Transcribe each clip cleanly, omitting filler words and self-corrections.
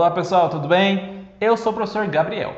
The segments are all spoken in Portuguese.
Olá pessoal, tudo bem? Eu sou o professor Gabriel.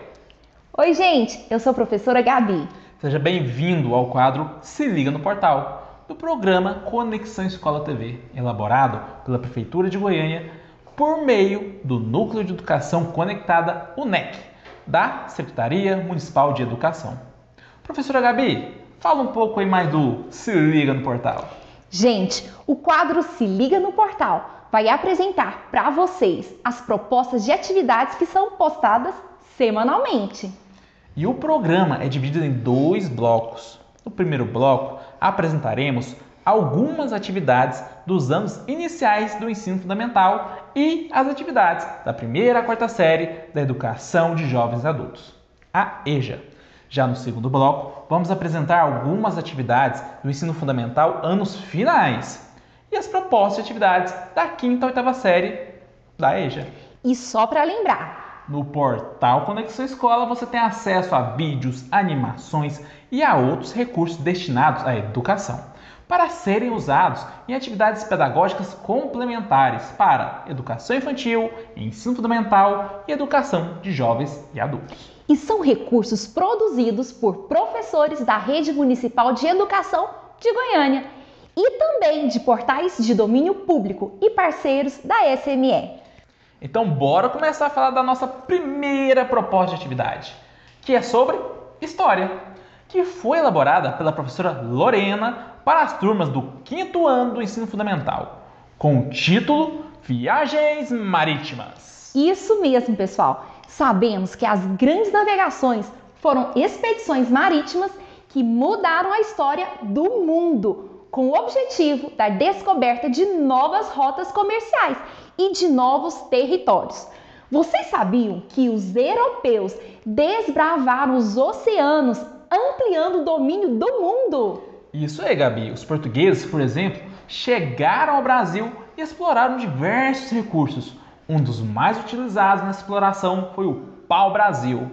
Oi gente, eu sou a professora Gabi. Seja bem-vindo ao quadro Se Liga no Portal, do programa Conexão Escola TV, elaborado pela Prefeitura de Goiânia por meio do Núcleo de Educação Conectada UNEC, da Secretaria Municipal de Educação. Professora Gabi, fala um pouco aí mais do Se Liga no Portal. Gente, o quadro Se Liga no Portal vai apresentar para vocês as propostas de atividades que são postadas semanalmente. E o programa é dividido em 2 blocos. No primeiro bloco, apresentaremos algumas atividades dos anos iniciais do ensino fundamental e as atividades da 1ª à 4ª série da Educação de Jovens e Adultos, a EJA. Já no segundo bloco, vamos apresentar algumas atividades do ensino fundamental anos finais e as propostas de atividades da 5ª à 8ª série da EJA. E só para lembrar, no portal Conexão Escola você tem acesso a vídeos, animações e a outros recursos destinados à educação, para serem usados em atividades pedagógicas complementares para educação infantil, ensino fundamental e educação de jovens e adultos. E são recursos produzidos por professores da Rede Municipal de Educação de Goiânia e também de portais de domínio público e parceiros da SME. Então, bora começar a falar da nossa primeira proposta de atividade, que é sobre História, que foi elaborada pela professora Lorena para as turmas do 5º ano do ensino fundamental, com o título Viagens Marítimas. Isso mesmo, pessoal. Sabemos que as grandes navegações foram expedições marítimas que mudaram a história do mundo, com o objetivo da descoberta de novas rotas comerciais e de novos territórios. Vocês sabiam que os europeus desbravaram os oceanos, ampliando o domínio do mundo? Isso aí, Gabi. Os portugueses, por exemplo, chegaram ao Brasil e exploraram diversos recursos. Um dos mais utilizados nessa exploração foi o pau-brasil.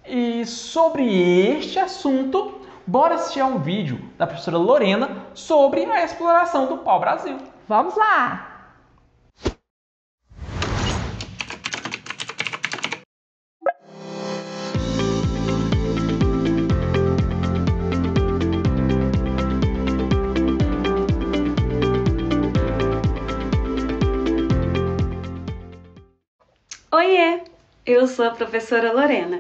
E sobre este assunto, bora assistir a um vídeo da professora Lorena sobre a exploração do pau-brasil. Vamos lá! Oiê, eu sou a professora Lorena.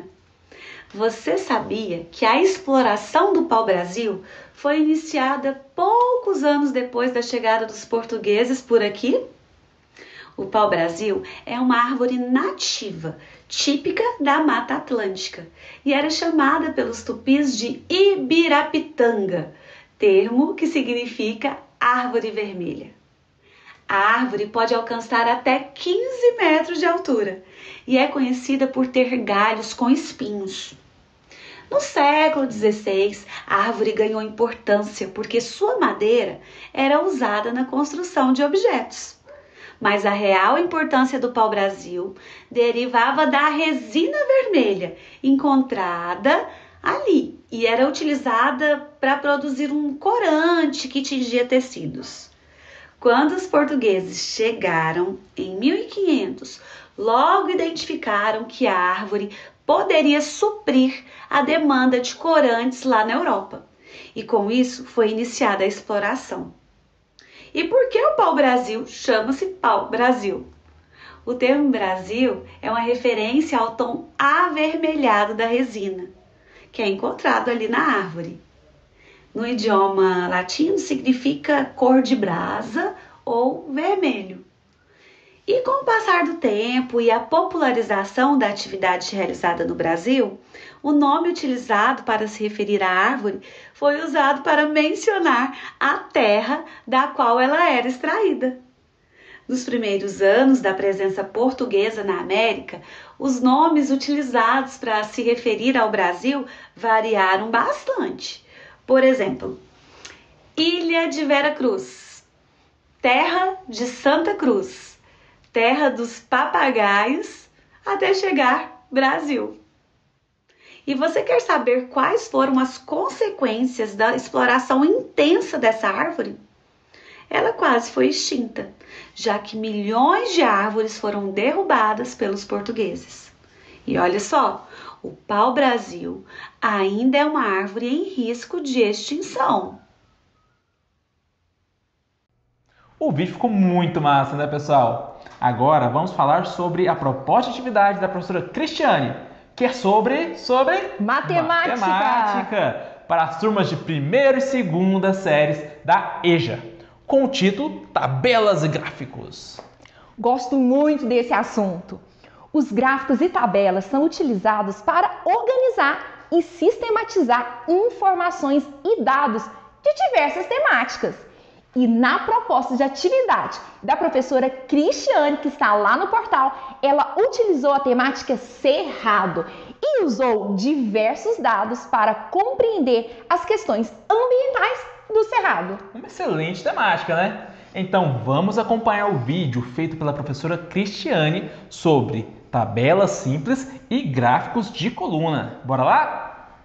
Você sabia que a exploração do pau-brasil foi iniciada poucos anos depois da chegada dos portugueses por aqui? O pau-brasil é uma árvore nativa, típica da Mata Atlântica, e era chamada pelos tupis de ibirapitanga, termo que significa árvore vermelha. A árvore pode alcançar até 15 metros de altura e é conhecida por ter galhos com espinhos. No século XVI, a árvore ganhou importância porque sua madeira era usada na construção de objetos. Mas a real importância do pau-brasil derivava da resina vermelha encontrada ali e era utilizada para produzir um corante que tingia tecidos. Quando os portugueses chegaram em 1500, logo identificaram que a árvore poderia suprir a demanda de corantes lá na Europa. E com isso foi iniciada a exploração. E por que o pau-brasil chama-se pau-brasil? O termo Brasil é uma referência ao tom avermelhado da resina, que é encontrado ali na árvore. No idioma latino significa cor de brasa ou vermelho. E com o passar do tempo e a popularização da atividade realizada no Brasil, o nome utilizado para se referir à árvore foi usado para mencionar a terra da qual ela era extraída. Nos primeiros anos da presença portuguesa na América, os nomes utilizados para se referir ao Brasil variaram bastante. Por exemplo, Ilha de Vera Cruz, Terra de Santa Cruz, Terra dos Papagaios, até chegar Brasil. E você quer saber quais foram as consequências da exploração intensa dessa árvore? ela quase foi extinta, já que milhões de árvores foram derrubadas pelos portugueses. E olha só, o pau-brasil ainda é uma árvore em risco de extinção. O vídeo ficou muito massa, né, pessoal? Agora vamos falar sobre a proposta de atividade da professora Cristiane, que é sobre matemática para as turmas de primeira e segunda séries da EJA, com o título Tabelas e Gráficos. Gosto muito desse assunto. Os gráficos e tabelas são utilizados para organizar e sistematizar informações e dados de diversas temáticas. E na proposta de atividade da professora Cristiane, que está lá no portal, ela utilizou a temática Cerrado e usou diversos dados para compreender as questões ambientais do Cerrado. Uma excelente temática, né? Então vamos acompanhar o vídeo feito pela professora Cristiane sobre tabelas simples e gráficos de coluna. Bora lá?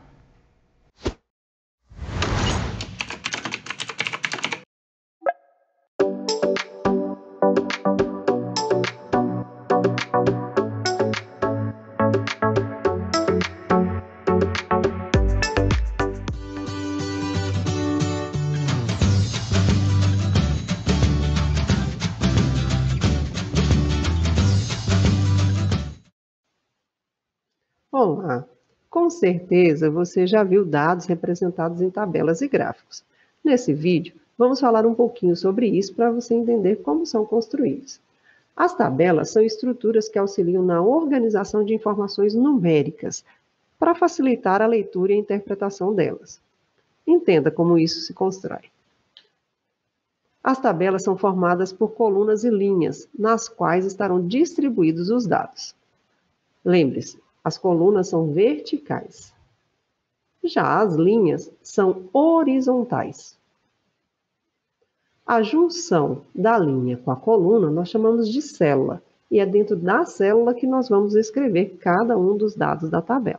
Olá! Com certeza você já viu dados representados em tabelas e gráficos. Nesse vídeo, vamos falar um pouquinho sobre isso para você entender como são construídos. As tabelas são estruturas que auxiliam na organização de informações numéricas, para facilitar a leitura e a interpretação delas. Entenda como isso se constrói. As tabelas são formadas por colunas e linhas, nas quais estarão distribuídos os dados. Lembre-se, as colunas são verticais. Já as linhas são horizontais. A junção da linha com a coluna nós chamamos de célula, e é dentro da célula que nós vamos escrever cada um dos dados da tabela.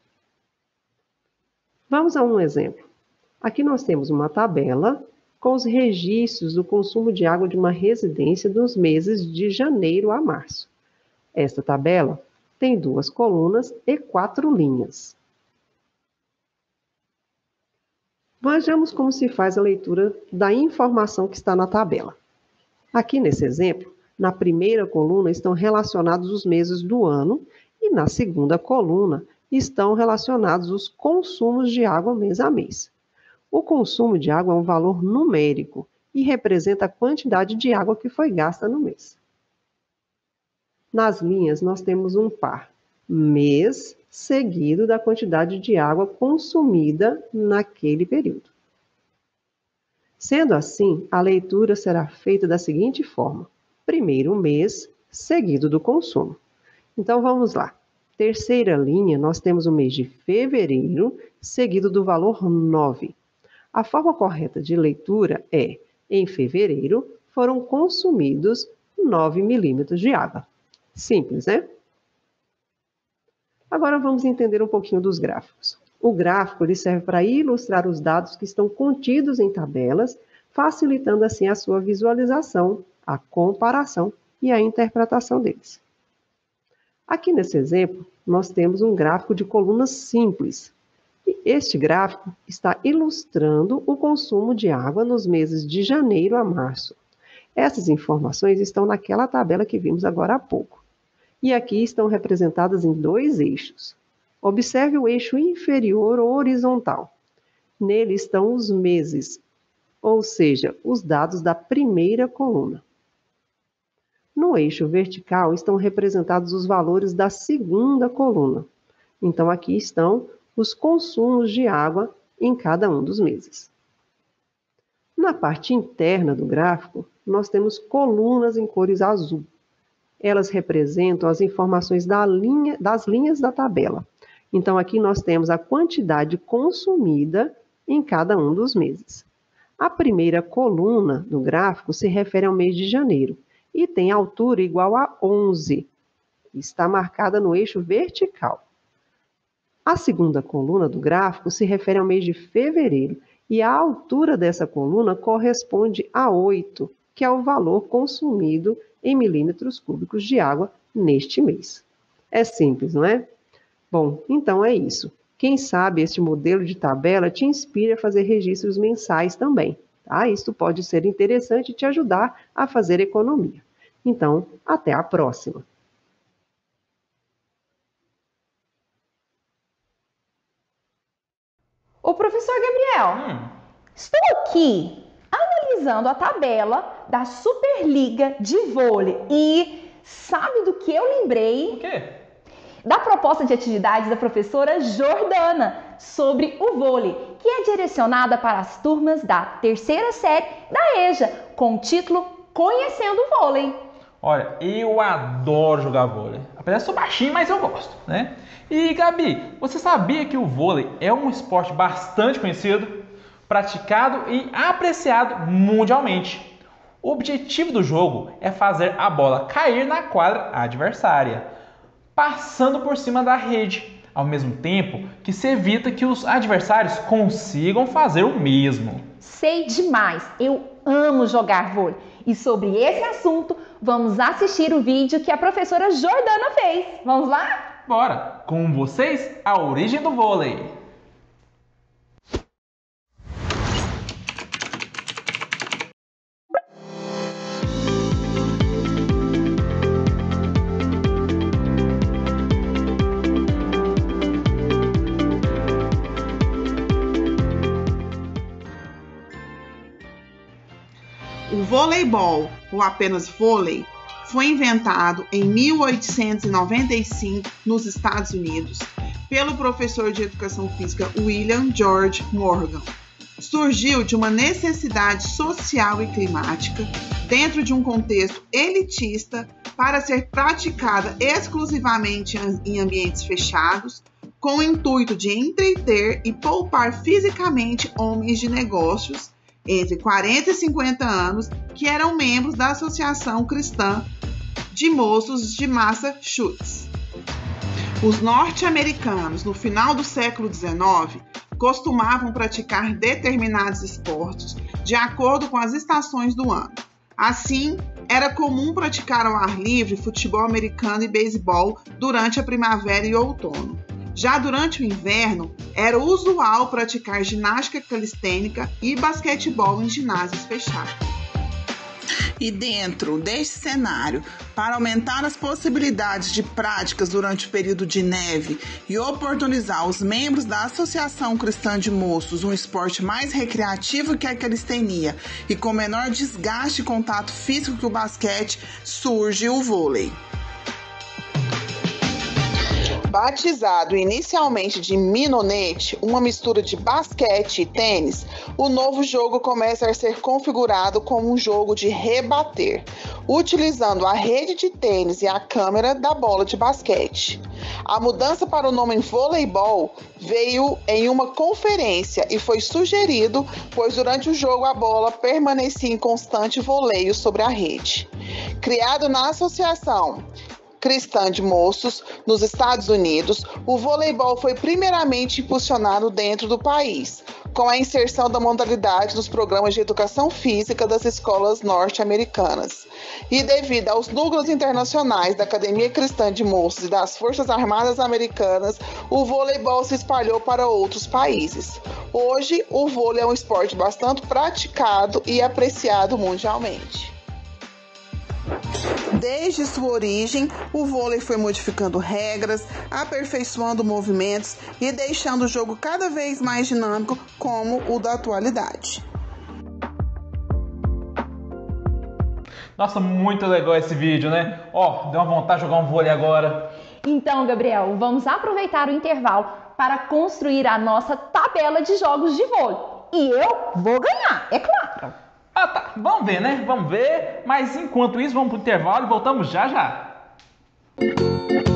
Vamos a um exemplo. Aqui nós temos uma tabela com os registros do consumo de água de uma residência dos meses de janeiro a março. Esta tabela tem 2 colunas e 4 linhas. Vejamos como se faz a leitura da informação que está na tabela. Aqui nesse exemplo, na primeira coluna estão relacionados os meses do ano e na segunda coluna estão relacionados os consumos de água mês a mês. O consumo de água é um valor numérico e representa a quantidade de água que foi gasta no mês. Nas linhas, nós temos um par, mês seguido da quantidade de água consumida naquele período. Sendo assim, a leitura será feita da seguinte forma: primeiro o mês, seguido do consumo. Então, vamos lá. Terceira linha, nós temos o mês de fevereiro, seguido do valor 9. A forma correta de leitura é: em fevereiro, foram consumidos 9 milímetros de água. Simples, né? Agora vamos entender um pouquinho dos gráficos. O gráfico ele serve para ilustrar os dados que estão contidos em tabelas, facilitando assim a sua visualização, a comparação e a interpretação deles. Aqui nesse exemplo, nós temos um gráfico de colunas simples. E este gráfico está ilustrando o consumo de água nos meses de janeiro a março. Essas informações estão naquela tabela que vimos agora há pouco. E aqui estão representadas em 2 eixos. Observe o eixo inferior horizontal. Nele estão os meses, ou seja, os dados da primeira coluna. No eixo vertical estão representados os valores da segunda coluna. Então, aqui estão os consumos de água em cada um dos meses. Na parte interna do gráfico, nós temos colunas em cores azul. Elas representam as informações das linhas da tabela. Então, aqui nós temos a quantidade consumida em cada um dos meses. A primeira coluna do gráfico se refere ao mês de janeiro e tem altura igual a 11. Está marcada no eixo vertical. A segunda coluna do gráfico se refere ao mês de fevereiro E a altura dessa coluna corresponde a 8, que é o valor consumido em milímetros cúbicos de água neste mês. É simples, não é? Bom, então é isso. Quem sabe este modelo de tabela te inspira a fazer registros mensais também, tá? Isto pode ser interessante e te ajudar a fazer economia. Então, até a próxima! Ô, professor Gabriel, estou aqui analisando a tabela da Superliga de Vôlei e sabe do que eu lembrei? O quê? Da proposta de atividades da professora Jordana sobre o vôlei, que é direcionada para as turmas da 3ª série da EJA, com o título Conhecendo o Vôlei. Olha, eu adoro jogar vôlei. Apesar de ser baixinho, mas eu gosto, né? E Gabi, você sabia que o vôlei é um esporte bastante conhecido, praticado e apreciado mundialmente? O objetivo do jogo é fazer a bola cair na quadra adversária, passando por cima da rede, ao mesmo tempo que se evita que os adversários consigam fazer o mesmo. Sei demais, eu amo jogar vôlei. E sobre esse assunto, vamos assistir o vídeo que a professora Jordana fez. Vamos lá? Bora! Com vocês, a origem do vôlei. O voleibol, ou apenas vôlei, foi inventado em 1895 nos Estados Unidos pelo professor de educação física William George Morgan. Surgiu de uma necessidade social e climática dentro de um contexto elitista para ser praticada exclusivamente em ambientes fechados, com o intuito de entreter e poupar fisicamente homens de negócios entre 40 e 50 anos que eram membros da Associação Cristã de Moços de Massachusetts. Os norte-americanos, no final do século XIX, costumavam praticar determinados esportes de acordo com as estações do ano. Assim, era comum praticar ao ar livre futebol americano e beisebol durante a primavera e outono. Já durante o inverno, era usual praticar ginástica calistênica e basquetebol em ginásios fechados. E dentro deste cenário, para aumentar as possibilidades de práticas durante o período de neve e oportunizar aos membros da Associação Cristã de Moços um esporte mais recreativo que a calistenia e com menor desgaste e contato físico que o basquete, surge o vôlei. Batizado inicialmente de minonete, uma mistura de basquete e tênis, o novo jogo começa a ser configurado como um jogo de rebater, utilizando a rede de tênis e a câmera da bola de basquete. A mudança para o nome voleibol veio em uma conferência e foi sugerido, pois durante o jogo a bola permanecia em constante voleio sobre a rede. Criado na Associação Cristã de Moços, nos Estados Unidos, o voleibol foi primeiramente impulsionado dentro do país, com a inserção da modalidade nos programas de educação física das escolas norte-americanas. E devido aos núcleos internacionais da Academia Cristã de Moços e das Forças Armadas Americanas, o voleibol se espalhou para outros países. Hoje, o vôlei é um esporte bastante praticado e apreciado mundialmente. Desde sua origem, o vôlei foi modificando regras, aperfeiçoando movimentos e deixando o jogo cada vez mais dinâmico como o da atualidade. Nossa, muito legal esse vídeo, né? Ó, deu uma vontade de jogar um vôlei agora. Então, Gabriel, vamos aproveitar o intervalo para construir a nossa tabela de jogos de vôlei. E eu vou ganhar, é claro. Ah, tá. Vamos ver, né? Vamos ver. Mas enquanto isso, vamos pro intervalo e voltamos já já.